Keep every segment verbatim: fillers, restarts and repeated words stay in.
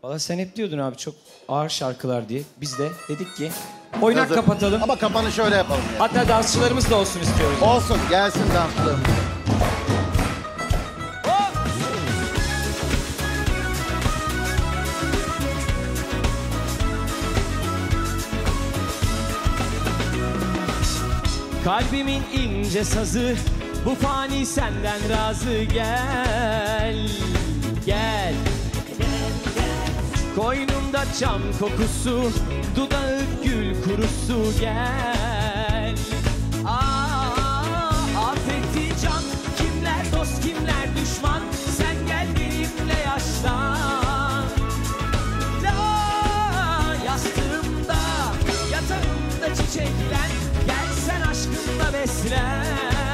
Valla sen hep diyordun abi çok ağır şarkılar diye. Biz de dedik ki oynak Hazır. kapatalım. Ama kapanışı öyle yapalım. Yani. Hatta dansçılarımız da olsun istiyoruz. Olsun, gelsin dansçılarımız. Kalbimin ince sazı, bu fani senden razı, gel, gel. Koynumda çam kokusu, dudağı gül kurusu, gel. Aa, affetti can, kimler dost kimler düşman, sen gel benimle yaşlan. La, yastığımda, yatağımda çiçekler, gel sen aşkımla beslen.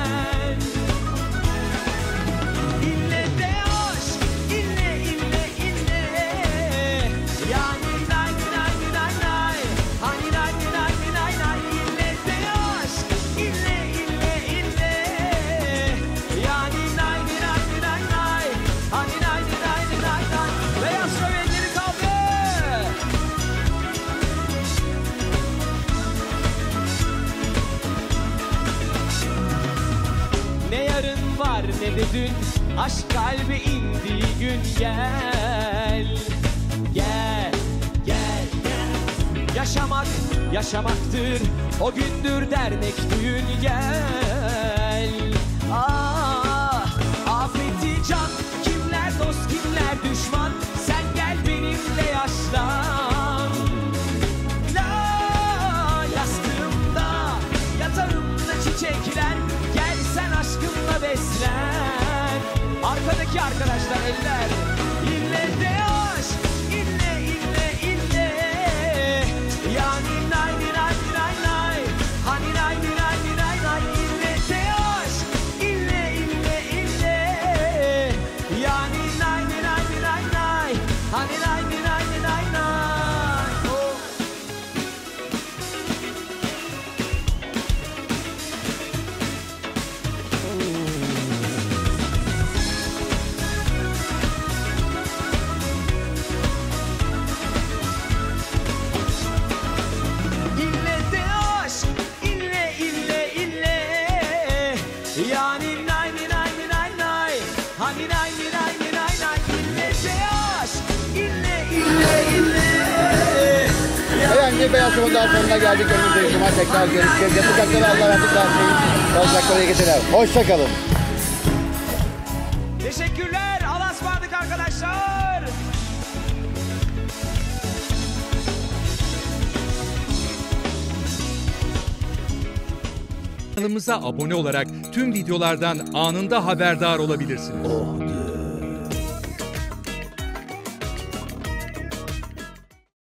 İlle de aşk, ille ille ille. Yani nay nay nay nay, hani nay nay nay nay. İlle de aşk, ille ille ille. Yani nay nay nay nay, hani nay nay nay nay. Beyaz şövalyeleri kaldır. Ne yarın var ne de dün, aşk kalbe indiği gün, gel, gel, gel, gel. Yaşamak, yaşamaktır, o gündür dernek düğün, gel. Ah, afeti can, kimler dost kimler düşman, sen gel benimle yaşlan. La, yastığımda, yatağımda çiçekler, gel sen aşkımla beslen. Arkadaki arkadaşlar eller. İlle de aşk, ille ille ille. Yani nay nay nay nay, hani nay nay nay nay. İlle de aşk, ille ille ille. Yani nay nay nay nay, hani nay nay nay nay. Oh. İlle de aşk, ille ille ille. Yani nay nay nay nay, hani nay nay nay nay. İlle de aşk, ille ille ille. Evet, bir Beyaz Şov'un daha sonuna geldik. Önümüzdeki cuma tekrar görüşeceğiz. Yapacakları Allah razı olsun. Olacakları iyi geceler. Hoşça kalın. Teşekkürler. Allah'a ısmarladık arkadaşlar. Kanalımıza abone olarak tüm videolardan anında haberdar olabilirsiniz.